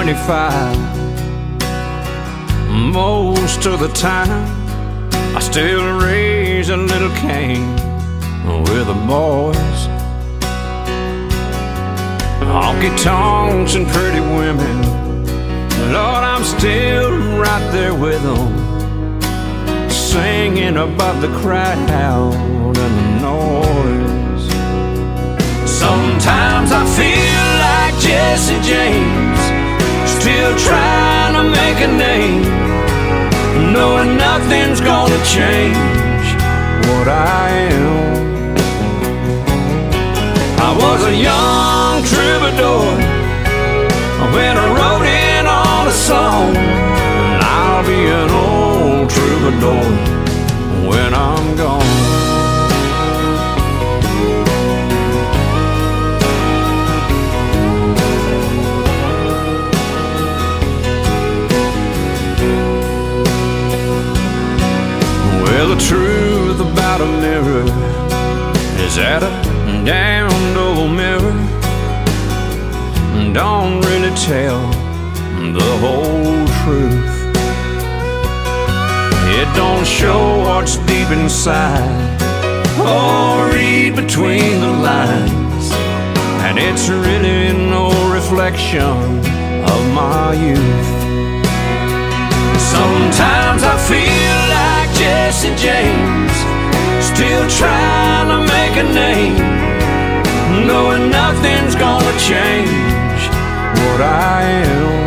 25. Most of the time I still raise a little Cain with the boys. Honky-tonks and pretty women, Lord, I'm still right there with them, singing above the crowd and the noise. Sometimes I feel like Jesse James, still trying to make a name, knowing nothing's gonna change what I am. I was a young troubadour when I wrote in on a song, and I'll be an old troubadour when I'm gone. Well, the truth about a mirror is that a damned old mirror don't really tell the whole truth. It don't show what's deep inside or read between the lines, and it's really no reflection of my youth. Sometimes I feel like Jesse James, still trying to make a name, knowing nothing's gonna change what I am.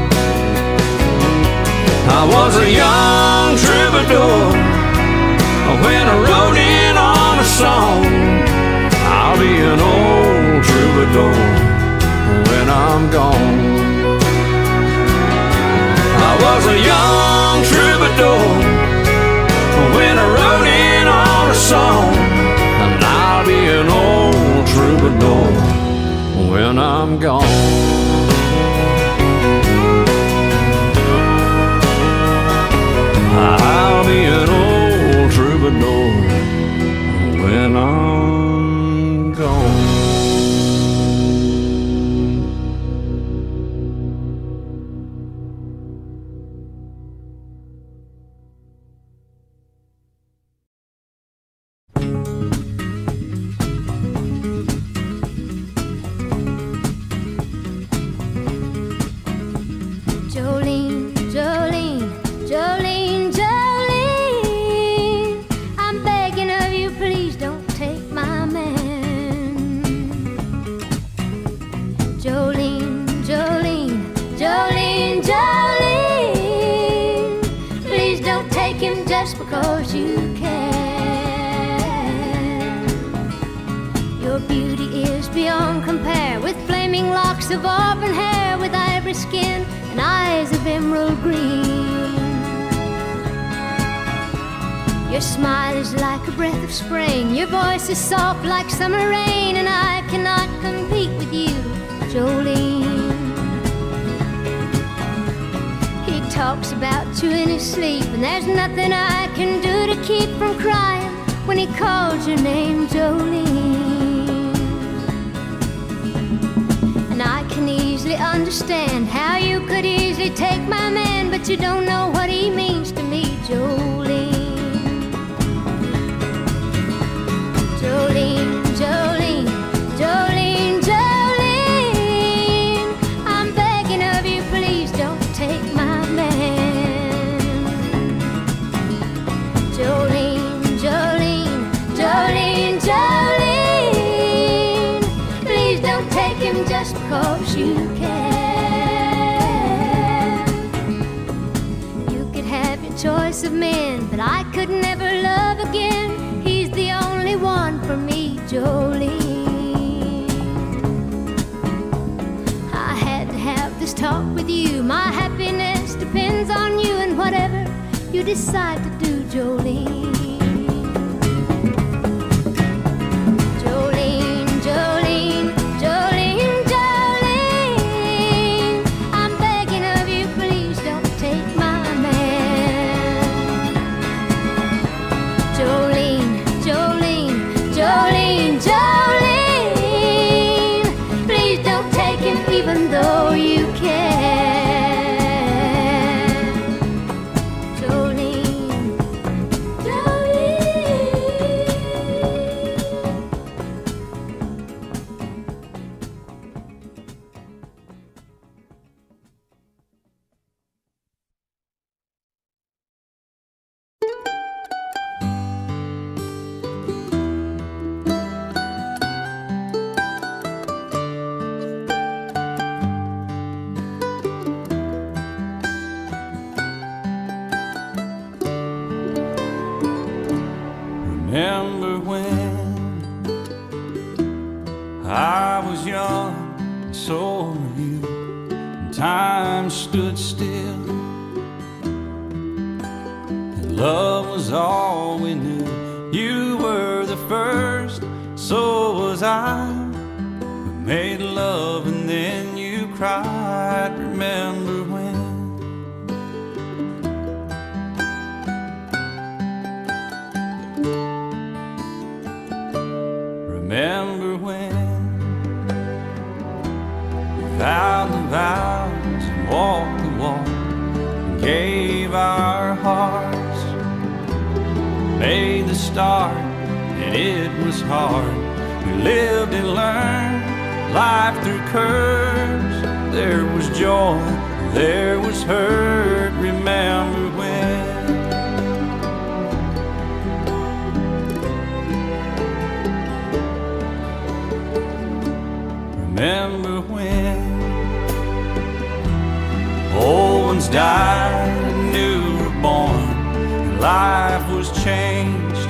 I was a young troubadour when I wrote in on a song. I'll be an old troubadour when I'm gone. I was a young troubadour when I wrote in on a song, and I'll be an old troubadour when I'm gone. I'll be an old troubadour when I'm gone. Because you can. Your beauty is beyond compare, with flaming locks of auburn hair, with ivory skin and eyes of emerald green. Your smile is like a breath of spring, your voice is soft like summer rain, and I cannot compete with you, Jolene. Talks about you in his sleep, and there's nothing I can do to keep from crying when he calls your name, Jolene. And I can easily understand how you could easily take my man, but you don't know what he means to me, Jolene. Jolene, Jolene, Jolene, Jolene, I'm begging of you, please don't take my Jolene, Jolene, Jolene, Jolene, please don't take him just because you can. You could have your choice of men, but I could never love again. He's the only one for me, Jolene. I had to have this talk with you. My happiness depends on you, and whatever you decide to do, Jolene. Jolene, Jolene, Jolene, Jolene, I'm begging of you, please don't take my man. Jolene, Jolene, Jolene, Jolene, please don't take him even though you can. saw you, and time stood still, and love was all we knew. You were the first, so was I. We made love and then you cried. Remember when? Remember when we vowed the vows and walked the walk and gave our hearts, made the start, and it was hard. We lived and learned life through curves. There was joy, there was hurt. Remember when? Remember when old ones died and new were born, and life was changed,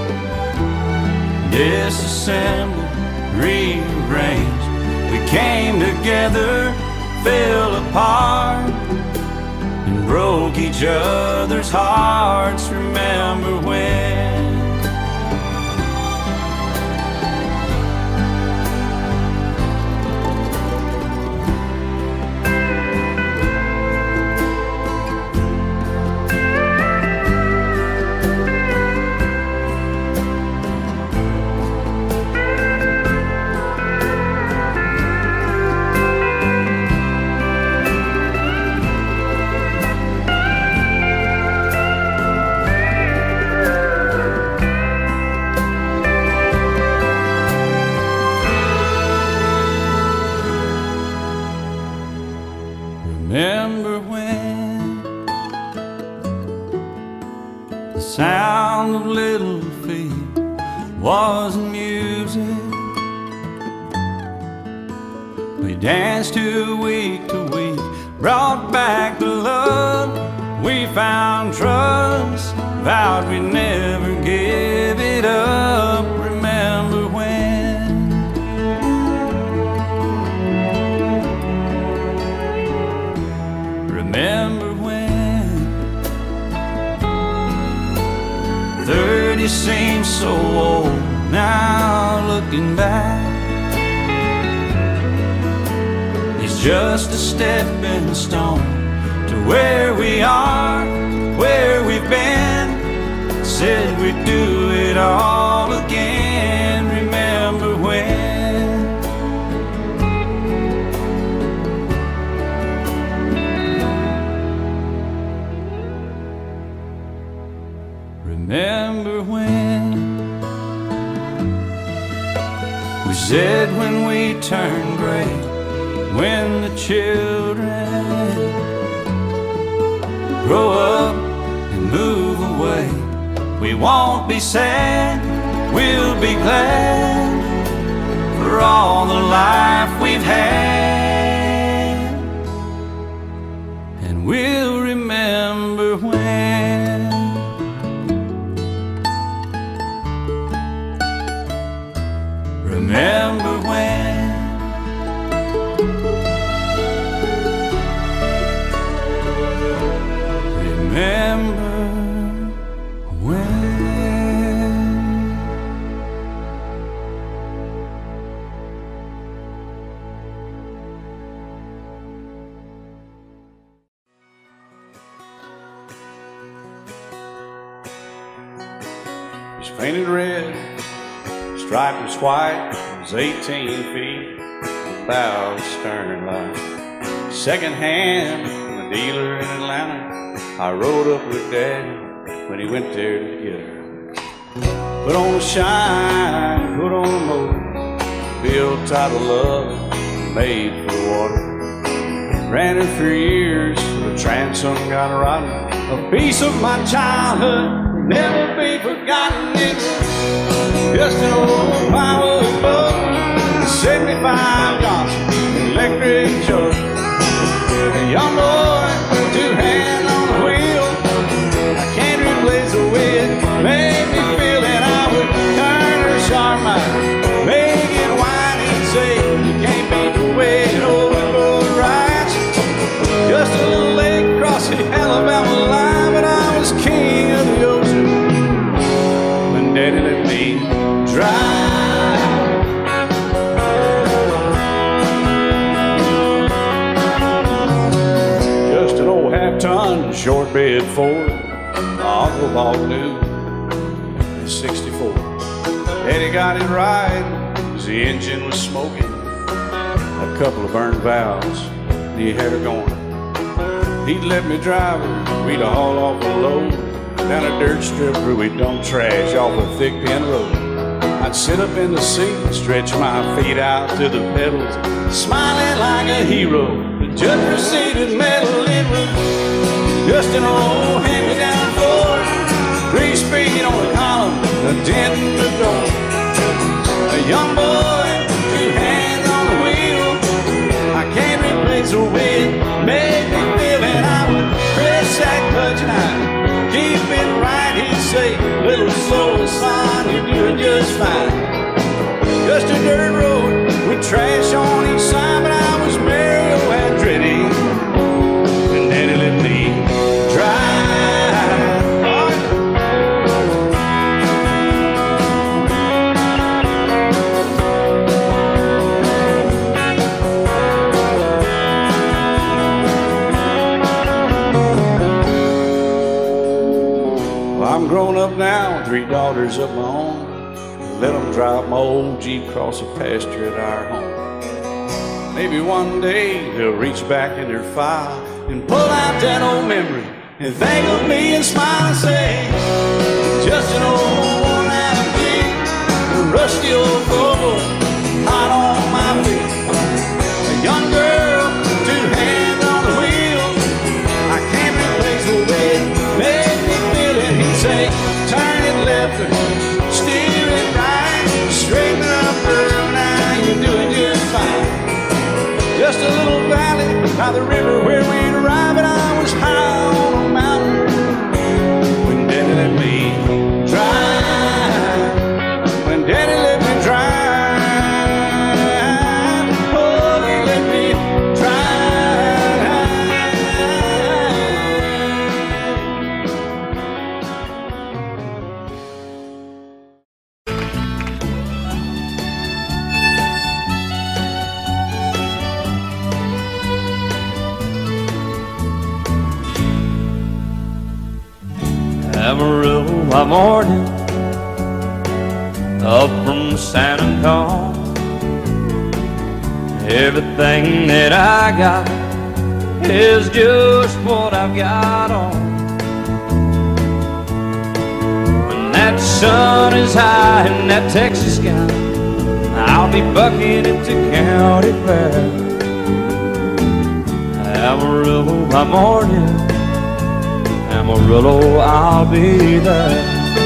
disassembled, rearranged. We came together, fell apart, and broke each other's hearts. Remember when? Remember when the sound of little feet was music? We danced to week, brought back the love. We found trust, vowed we'd never give it up. Remember when? Remember when 30 seems so old now, looking back. It's just a stepping stone to where we are, where we've been. Said we'd do it all again. Remember when? Remember when we said when we turn gray, when the children grow up and move away, we won't be sad, we'll be glad for all the life we've had, and we'll remember when. Remember when? Remember when? It's painted red, striped was white. It was 18 feet without a stern light. Second hand from a dealer in Atlanta. I rode up with Daddy when he went there to get her. Put on a shine, put on a motor, built out of love, made for the water. Ran her for years, the transom got rotten. A piece of my childhood, never be forgotten. It's just an old plywood boat, 75 Johnson electric truck. A young boy, two hands on the wheel. I can't replace the way it made me feel that I would turn her sharp mind, make it whine and say you can't beat the way it shortbed Ford, Uncle Bob knew in '64. Daddy got it right, 'cause the engine was smoking, a couple of burned valves, he had her going. He'd let me drive her, we'd haul off a load down a dirt strip where we'd dump trash off a thick pin road. I'd sit up in the seat and stretch my feet out to the pedals, smiling like a hero. The judge proceeded metal, it was just an old hand-me-down Ford, 3-speed on the column, a dent in the door. A young boy, 2 hands on the wheel, I can't replace the way it made me feel. And I would press that clutch and I'd keep it right. He'd say, little slow, son, you're doing just fine. Just a dirt road with trash on each side, but I was Mario Andretti, and Daddy let me drive. I'm grown up now, 3 daughters of my own. Let them drive my old Jeep across the pasture at our home. Maybe one day they'll reach back in their file and pull out that old memory and think of me and smile and say, just an old worn-out Jeep, a rusty old Volvo, hot on my feet. A young girl, 2 hands on the wheel, I can't replace the way it made me feel. And he'd say, turn it left or steer it right, straighten up, girl, now you're doing just fine. Just a little valley by the river where we'd arrive, and I was high on a mountain when Daddy let me drive. When Daddy let me drive, oh, he let me Amarillo by morning, up from San Antonio. Everything that I got is just what I've got on. When that sun is high in that Texas sky, I'll be bucking into County Fair. Amarillo by morning, Amarillo, I'll be there.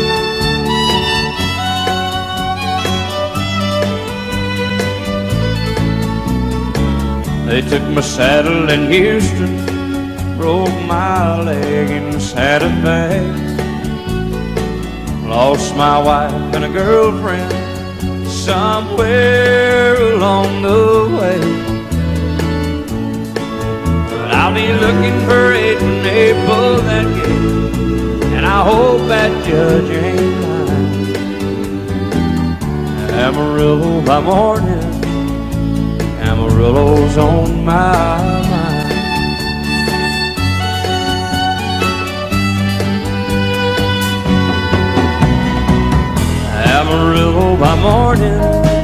They took my saddle in Houston, broke my leg in Santa Fe, lost my wife and a girlfriend somewhere along the way. I'll be looking for it when they pull that gate, and I hope that judge ain't lying. Amarillo by morning, Amarillo's on my mind. Amarillo by morning,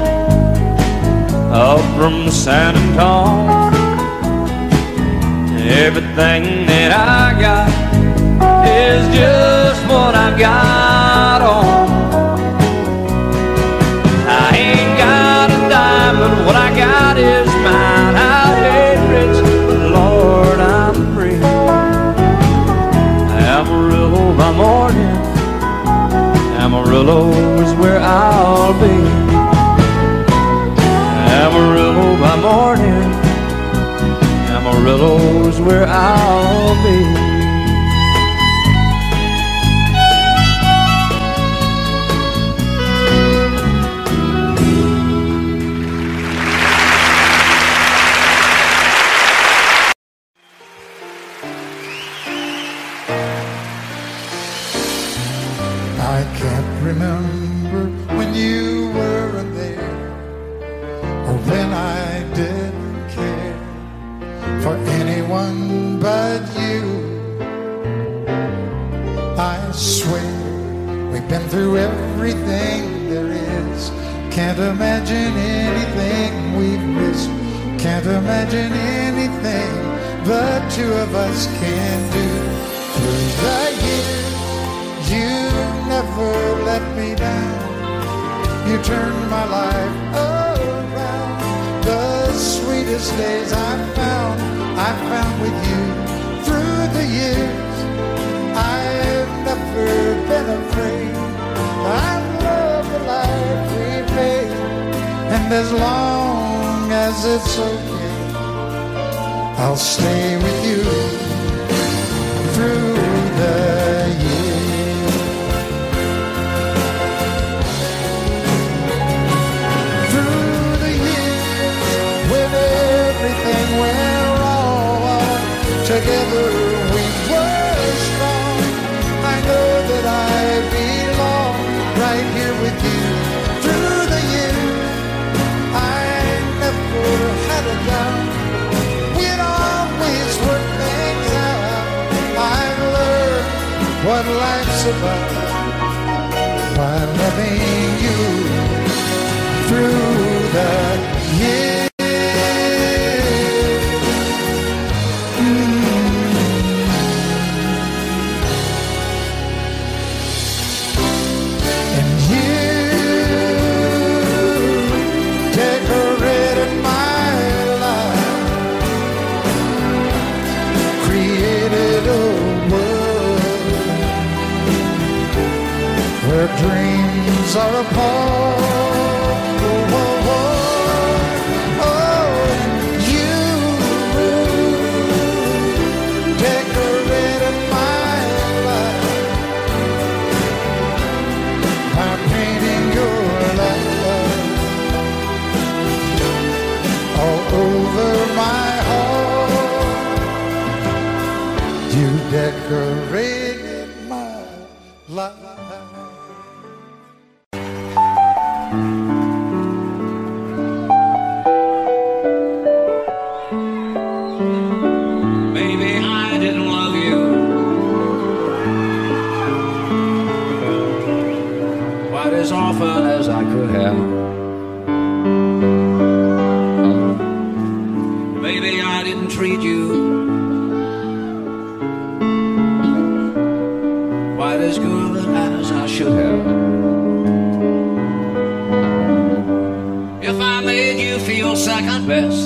up from San Antonio. Everything that I got is just what I've got on. I ain't got a dime, but what I got is mine. I ain't rich, but Lord, I'm free. Amarillo by morning, Amarillo is where I'll be. Amarillo by morning, Amarillo's where I'll be. I can't remember when you weren't there, or when I didn't care for anyone but you. swear we've been through everything there is. Can't imagine anything we've missed. Can't imagine anything the two of us can do. Through the years, you never let me down. You turned my life around. The sweetest days I found with you. Through the years, I've never been afraid. I love the life we made, and as long as it's okay, I'll stay with you through the years. Through the years, when everything went wrong, together we were strong. I know that I belong right here with you. Through the years, I never had a doubt. We'd always work things out. I've learned what life's about by loving you through the years. Dreams are apart. Oh, oh, oh. Oh, you decorated my life by painting your love all over my heart. You decorated my life. As often as I could have. Maybe I didn't treat you quite as good as I should have. If I made you feel second best,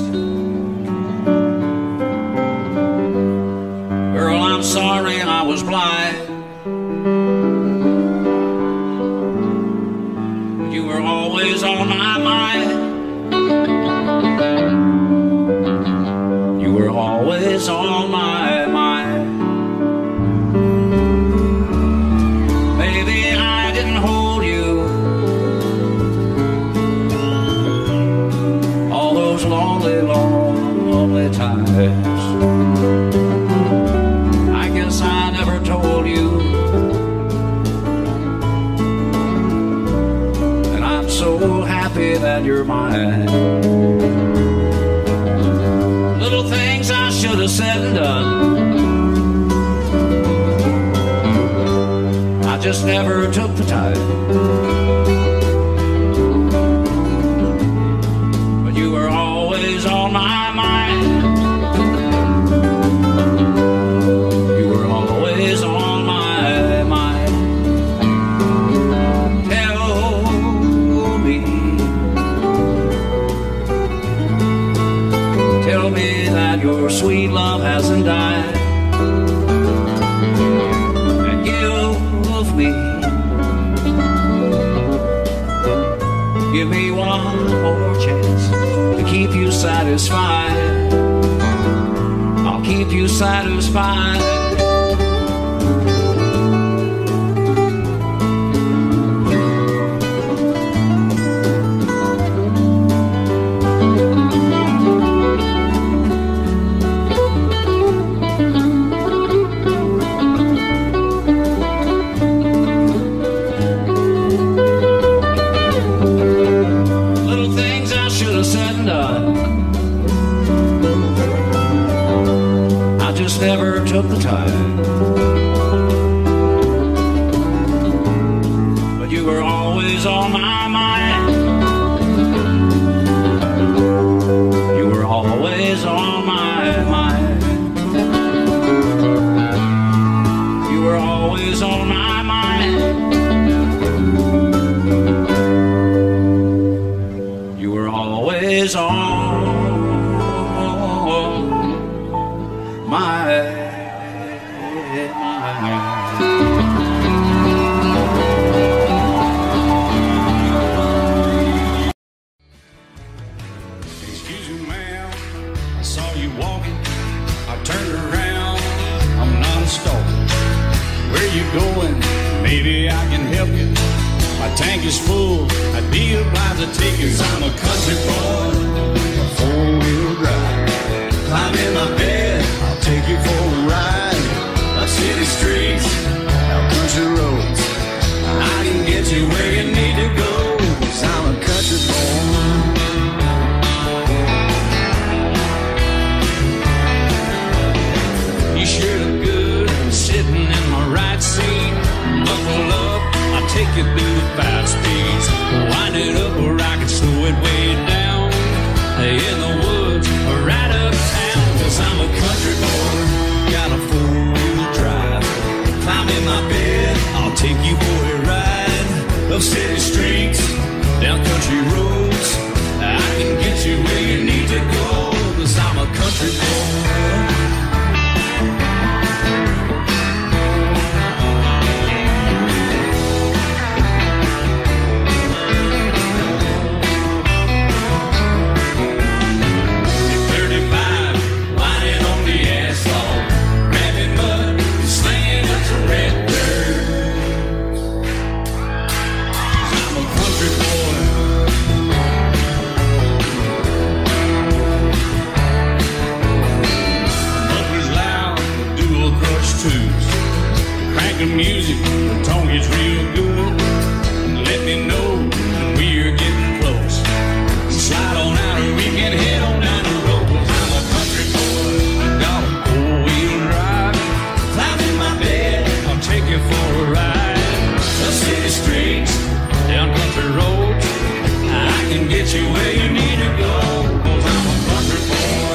girl, I'm sorry I was blind. Always on my mind. You were always on my mind. Maybe I didn't hold you all those lonely, lonely times. I guess I never told you. So happy that you're mine. Little things I should have said and done, I just never took the time. But you were always on my mind. You were always on my mind. Tell me that your sweet love hasn't died, and give me one more chance to keep you satisfied. I'll keep you satisfied. Never took the time. always on my mind. You were always on my mind. You were always on my mind. You were always on my mind. Excuse me, ma'am, I saw you walking. I turned around, I'm not a stalker. Where you going? Maybe I can help you. My tank is full, I'd be obliged to take you. 'Cause I'm a country boy, a four-wheel drive. Climb in my bed, I'll take you for a ride. Up city streets, out country roads. I can get you where you need to go. 'Cause I'm a country boy. You sure look good sitting in my right seat. Buckle up, I'll take you through the 5 speeds. Wind it up where I can slow it way down. In the woods or right uptown. 'Cause I'm a country boy, got a 4-wheel drive. Climb in my bed, I'll take you for a ride. Up city streets, down country roads. I can get you where you need to go. 'Cause I'm a country boy. Crank the music, the tone gets real good. Let me know when we're getting close. Slide on out and we can head on down the road. 'Cause I'm a country boy, got a 4-wheel drive. Climb in my bed, I'll take you for a ride. Up city streets, down country roads. I can get you where you need to go. 'Cause I'm a country boy.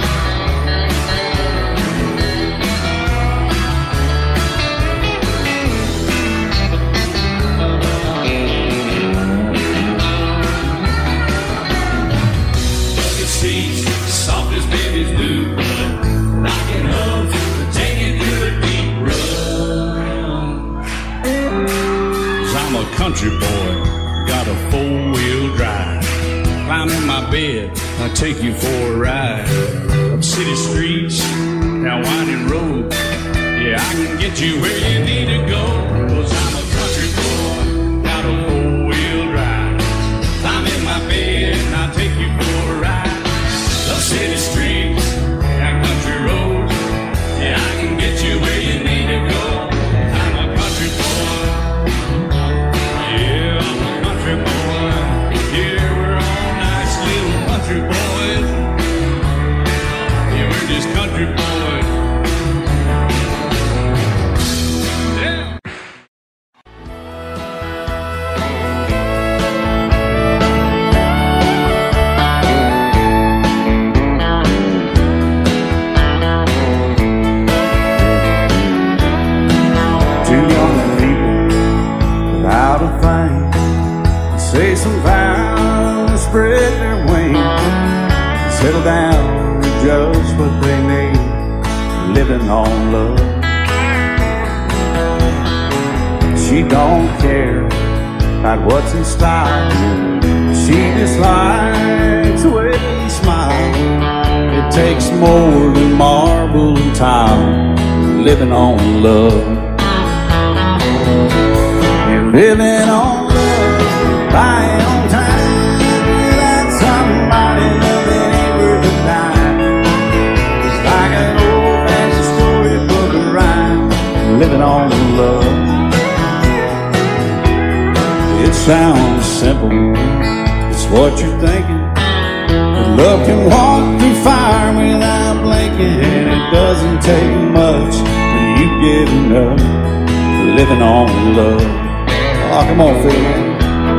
Soft as baby's blue blood, rocking up to take you through a deep run. 'Cause I'm a country boy, got a 4-wheel drive. Climb in my bed, I'll take you for a ride. Up city streets, down winding roads. Yeah, I can get you where you need to go. 'Cause I'm a country boy, got a 4-wheel drive. Climb in my bed, and I'll take you for a ride. Up city streets, down country roads. Yeah, I can get you where you need to go. I'm a country boy. Yeah, I'm a country boy. Yeah, we're all nice little country boys. Yeah, we're just country boys. Yeah. Say some vows, spread their wings, settle down to just what they need, living on love. She don't care about what's in style, she just likes the way he smiles. It takes more than marble and tile, living on love. You're living on buying on time without somebody loving ain't worth a dime. It's like an old-fashioned storybook of rhyme, living on love. It sounds simple, it's what you're thinking. But love can walk through fire without blinking, and it doesn't take much for you getting up, living on love. Oh, come on, Phil.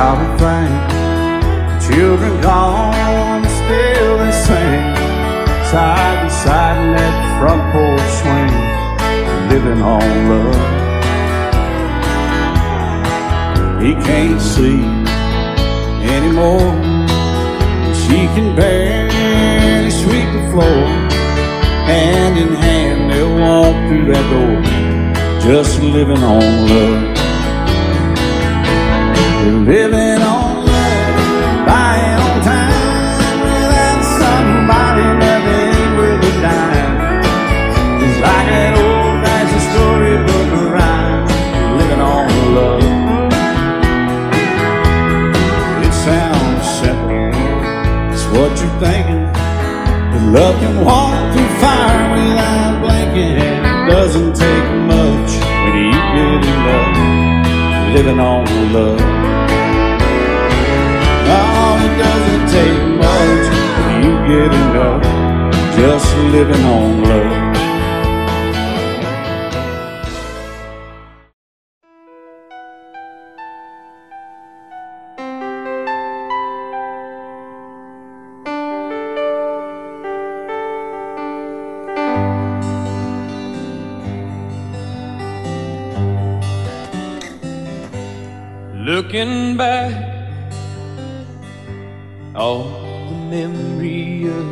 I'll be frank, children gone, still they sing, side by side in that front porch swing, living on love. He can't sleep anymore, she can barely sweep the floor. Hand in hand they'll walk through that door, just living on love. They're living on love, buying on time, without somebody that ain't worth a dime. It's like that old-fashioned storybook rhyme, living on love. It sounds simple, it's what you're thinking. But love can walk through fire without blinking, and it doesn't take much when you get in love, living on love. Oh, it doesn't take much when you get in love, just living on love. Looking back, all the memory of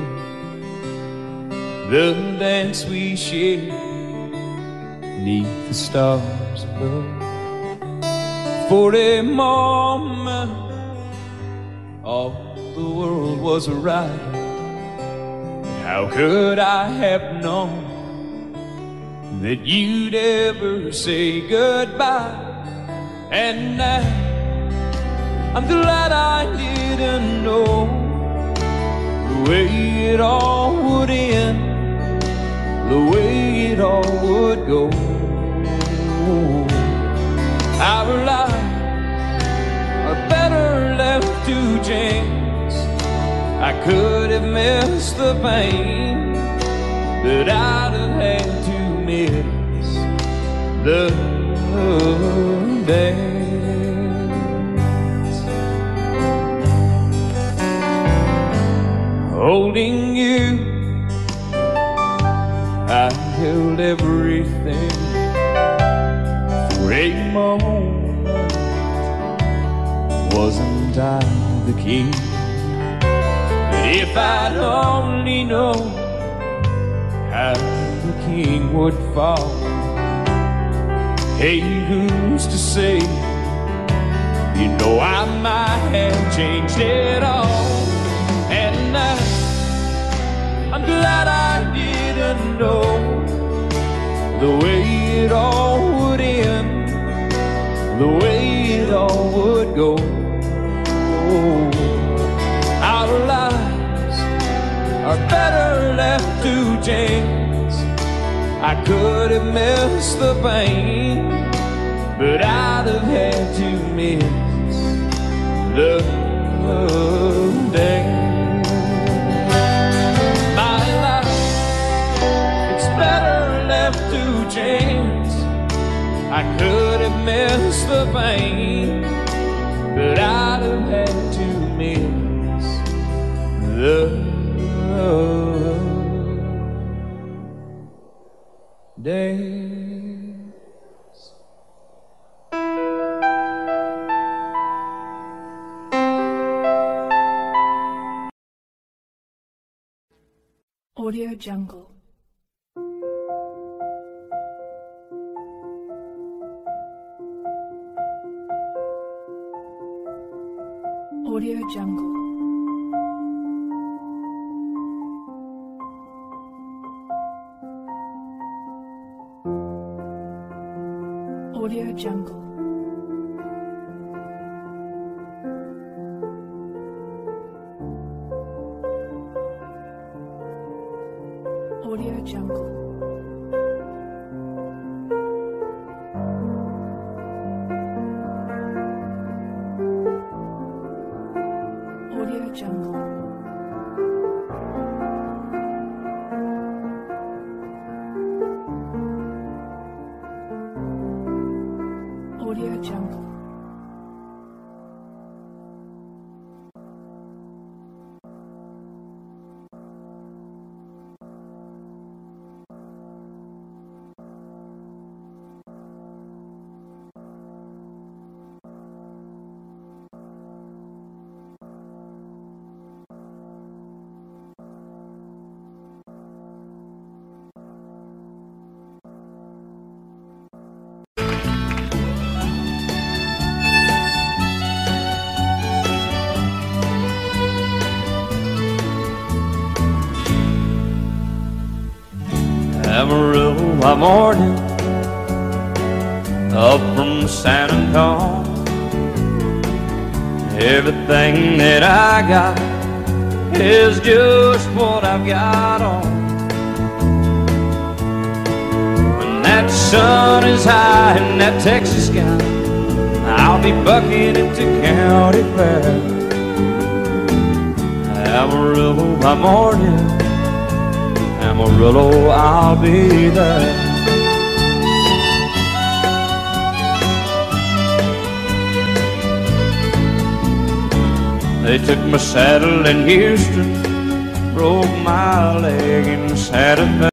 the dance we shared beneath the stars above. For a moment, all the world was right. How could I have known that you'd ever say goodbye? And now I'm glad I didn't know the way it all would end, the way it all would go. Our lives are better left to chance. I could have missed the pain, but I'd have had to miss the dance. Holding you, I held everything. For a moment, wasn't I the king? But if I'd only known how the king would fall, hey, who's to say? You know I might have changed it all. And I'm glad I didn't know the way it all would end, the way it all would go. Our lives are better left to chance. I could have missed the pain, but I'd have had to miss the dance. My life, it's better left to chance. I could have missed the pain, but I'd have had to miss the dance. Audio Jungle. Audio Jungle. Audio Jungle. Audio Jungle. Audio Jungle. Audio Jungle. Amarillo by morning, up from San Antonio. Everything that I got is just what I've got on. When that sun is high in that Texas sky, I'll be bucking into county fair. Amarillo by morning, Amarillo, I'll be there. They took my saddle in Houston, broke my leg in Santa Fe.